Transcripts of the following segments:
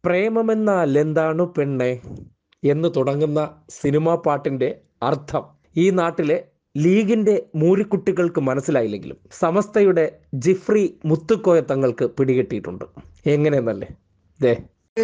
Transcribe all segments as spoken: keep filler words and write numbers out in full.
പ്രേമമെന്നാൽ എന്താണ് പെണ്ണെ എന്ന് തുടങ്ങുന്ന സിനിമാ പാട്ടിൻ്റെ അർത്ഥം ഈ നാട്ടിലെ ലീഗിൻ്റെ മൂരിക്കുട്ടികൾക്ക് മനസ്സിലായില്ലെങ്കിലും സമസ്തയുടെ ജിഫ്രി മുത്തുക്കോയ തങ്ങൾക്ക് പിടികിട്ടിയിട്ടുണ്ട്. എങ്ങനെയെന്നല്ലേ ദേ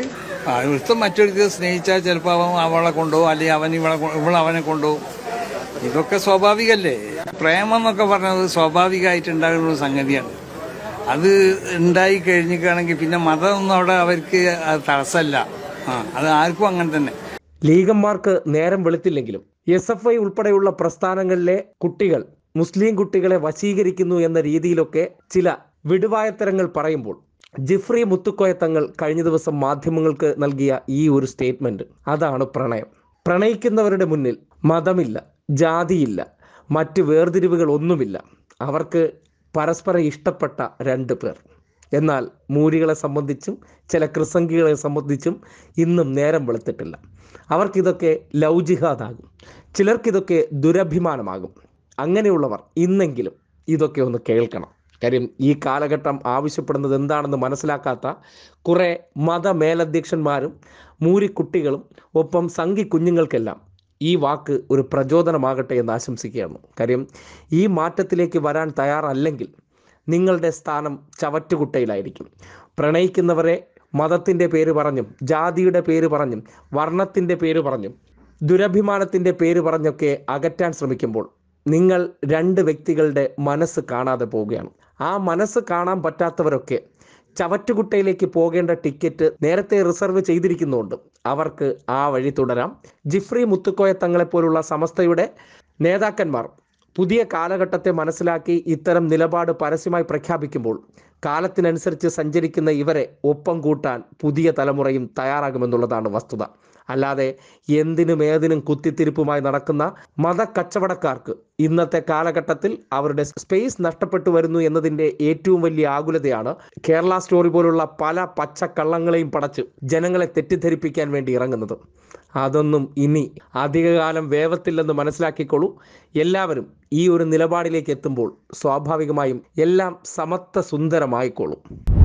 ഒരുത്തം മറ്റൊരു സ്നേഹിച്ചാൽ ചിലപ്പോൾ അവൻ അവളെ കൊണ്ടുപോകും, അല്ലെങ്കിൽ അവൻ ഇവളെ ഇവൾ അവനെ കൊണ്ടുപോകും. ഇതൊക്കെ സ്വാഭാവികമല്ലേ. പ്രേമം എന്നൊക്കെ പറഞ്ഞത് സ്വാഭാവികമായിട്ട് ഉണ്ടാകുന്ന ഒരു സംഗതിയാണ്. അത് ഉണ്ടായി കഴിഞ്ഞിട്ടാണെങ്കിൽ പിന്നെ മതമൊന്നും അവിടെ അവർക്ക് തടസ്സമല്ല. ആ അത് ആർക്കും അങ്ങനെ തന്നെ. ലീഗന്മാർക്ക് നേരം വെളുത്തില്ലെങ്കിലും എസ് എഫ് ഐ ഉൾപ്പെടെയുള്ള പ്രസ്ഥാനങ്ങളിലെ കുട്ടികൾ മുസ്ലിം കുട്ടികളെ വശീകരിക്കുന്നു എന്ന രീതിയിലൊക്കെ ചില വിടുവായത്തരങ്ങൾ പറയുമ്പോൾ ജിഫ്രി മുത്തുക്കോയ തങ്ങൾ കഴിഞ്ഞ ദിവസം മാധ്യമങ്ങൾക്ക് നൽകിയ ഈ ഒരു സ്റ്റേറ്റ്മെന്റ്, അതാണ് പ്രണയം. പ്രണയിക്കുന്നവരുടെ മുന്നിൽ മതമില്ല, ജാതിയില്ല, മറ്റ് വേർതിരിവുകൾ ഒന്നുമില്ല. അവർക്ക് പരസ്പരം ഇഷ്ടപ്പെട്ട രണ്ട് പേർ. എന്നാൽ മൂരികളെ സംബന്ധിച്ചും ചില ക്രിസംഗികളെ സംബന്ധിച്ചും ഇന്നും നേരം വെളുത്തിട്ടില്ല. അവർക്കിതൊക്കെ ലവ് ജിഹാദാകും, ചിലർക്കിതൊക്കെ ദുരഭിമാനമാകും. അങ്ങനെയുള്ളവർ ഇന്നെങ്കിലും ഇതൊക്കെ ഒന്ന് കേൾക്കണം. കാര്യം ഈ കാലഘട്ടം ആവശ്യപ്പെടുന്നത് എന്താണെന്ന് മനസ്സിലാക്കാത്ത കുറേ മതമേലധ്യക്ഷന്മാരും മൂരിക്കുട്ടികളും ഒപ്പം സംഘി കുഞ്ഞുങ്ങൾക്കെല്ലാം ഈ വാക്ക് ഒരു പ്രചോദനമാകട്ടെ എന്ന് ആശംസിക്കുകയാണ്. കാര്യം ഈ മാറ്റത്തിലേക്ക് വരാൻ തയ്യാറല്ലെങ്കിൽ നിങ്ങളുടെ സ്ഥാനം ചവറ്റുകുട്ടയിലായിരിക്കും. പ്രണയിക്കുന്നവരെ മതത്തിൻ്റെ പേര് പറഞ്ഞും ജാതിയുടെ പേര് പറഞ്ഞും വർണ്ണത്തിൻ്റെ പേര് പറഞ്ഞും ദുരഭിമാനത്തിൻ്റെ പേര് പറഞ്ഞൊക്കെ അകറ്റാൻ ശ്രമിക്കുമ്പോൾ നിങ്ങൾ രണ്ട് വ്യക്തികളുടെ മനസ്സ് കാണാതെ പോവുകയാണ്. ആ മനസ്സ് കാണാൻ പറ്റാത്തവരൊക്കെ ചവറ്റുകുട്ടയിലേക്ക് പോകേണ്ട ടിക്കറ്റ് നേരത്തെ റിസർവ് ചെയ്തിരിക്കുന്നുണ്ട്. അവർക്ക് ആ വഴി തുടരാം. ജിഫ്രി മുത്തുക്കോയ തങ്ങളെപ്പോലുള്ള സമസ്തയുടെ നേതാക്കന്മാർ പുതിയ കാലഘട്ടത്തെ മനസ്സിലാക്കി ഇത്തരം നിലപാട് പരസ്യമായി പ്രഖ്യാപിക്കുമ്പോൾ കാലത്തിനനുസരിച്ച് സഞ്ചരിക്കുന്ന ഇവരെ ഒപ്പം കൂട്ടാൻ പുതിയ തലമുറയും തയ്യാറാകുമെന്നുള്ളതാണ് വസ്തുത. അല്ലാതെ എന്തിനും ഏതിനും കുത്തിത്തിരിപ്പുമായി നടക്കുന്ന മതക്കച്ചവടക്കാർക്ക് ഇന്നത്തെ കാലഘട്ടത്തിൽ അവരുടെ സ്പേസ് നഷ്ടപ്പെട്ടു വരുന്നു എന്നതിൻ്റെ ഏറ്റവും വലിയ ആകുലതയാണ് കേരള സ്റ്റോറി പോലുള്ള പല പച്ചക്കള്ളങ്ങളെയും പടച്ച് ജനങ്ങളെ തെറ്റിദ്ധരിപ്പിക്കാൻ വേണ്ടി ഇറങ്ങുന്നത്. അതൊന്നും ഇനി അധികകാലം വേവത്തില്ലെന്ന് മനസ്സിലാക്കിക്കോളൂ. എല്ലാവരും ഈ ഒരു നിലപാടിലേക്ക് എത്തുമ്പോൾ സ്വാഭാവികമായും എല്ലാം സമത്വ സുന്ദരമായിക്കോളും.